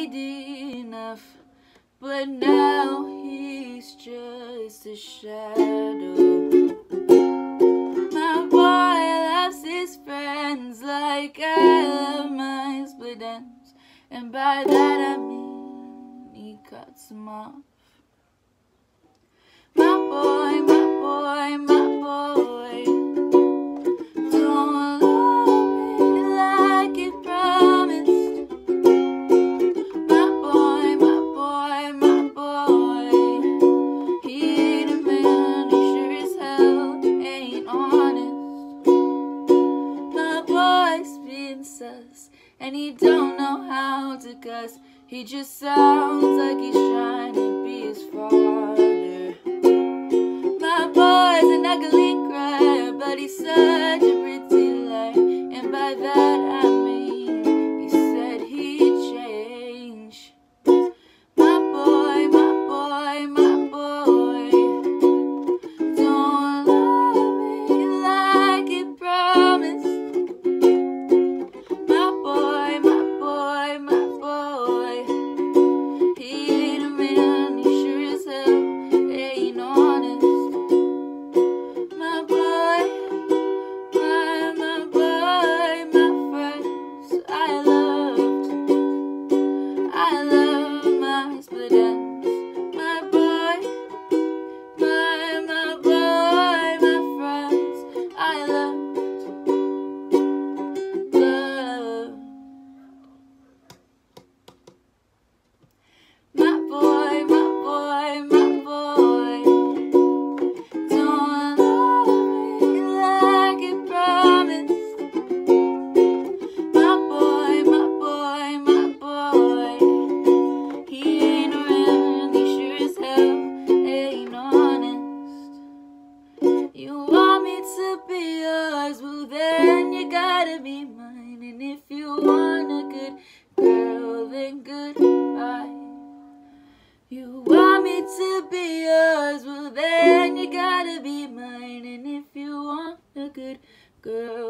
stayed enough, but now he's just a shadow. My boy loves his friends like I love my split ends, and by that I mean he cuts them off. My boy, my boy, my boy, don't love me like he promised. My boy, my boy, my boy, he ain't a man, he sure as hell ain't honest. My boy's being sus, and he don't know how to cuss. He just sounds like he's trying to be his father. My boy's an ugly crier, but he's such a pretty liar, and by that I mean he said he'd change. My boy, my boy, my boy, don't love me like he promised. My boy, my boy, my boy, he ain't a man, he sure as hell ain't honest. My boy, my boy, my friends, I love my split ends. My boy, my boy, my friends, I love. My boy, my boy, my boy, don't love me like he promised. My boy, my boy, my boy, he ain't around, he sure as hell ain't honest. You want me to be yours, well then you gotta be mine. And if you want a good girl, then goodbye. You want me to be yours, well then you gotta be mine. And if you want a good girl,